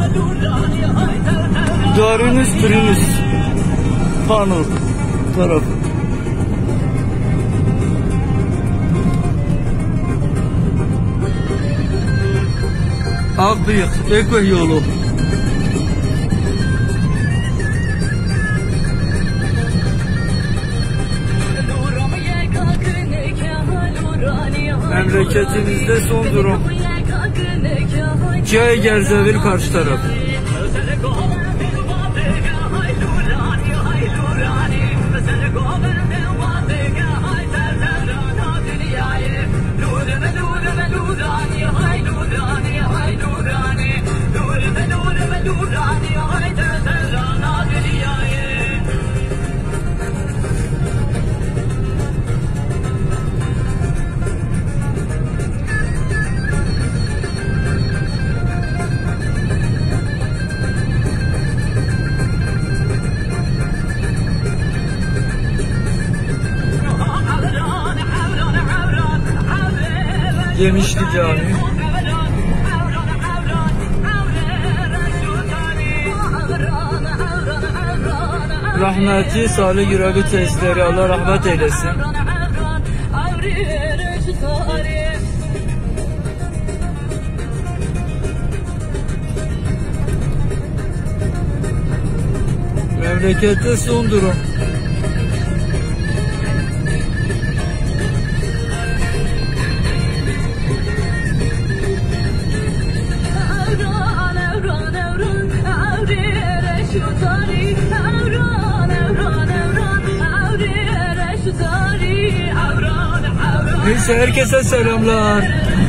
Darünüz türünüz Panur tarafı. Akbıyık Ekveh yolu. Memleketimizde son durum. Cay Gerzevil karşı taraf. Yemişli Cami. Rahmetli Salih Yüreği tesisleri Allah rahmet eylesin. Memlekette son durum. Neyse herkese selamlar.